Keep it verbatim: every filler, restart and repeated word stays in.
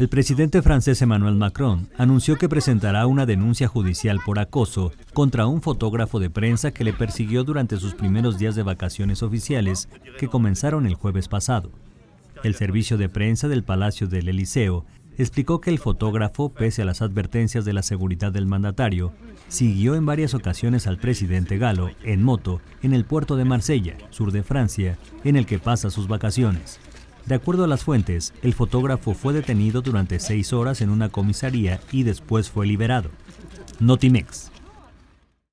El presidente francés Emmanuel Macron anunció que presentará una denuncia judicial por acoso contra un fotógrafo de prensa que le persiguió durante sus primeros días de vacaciones oficiales que comenzaron el jueves pasado. El servicio de prensa del Palacio del Elíseo explicó que el fotógrafo, pese a las advertencias de la seguridad del mandatario, siguió en varias ocasiones al presidente galo en moto en el puerto de Marsella, sur de Francia, en el que pasa sus vacaciones. De acuerdo a las fuentes, el fotógrafo fue detenido durante seis horas en una comisaría y después fue liberado. Notimex.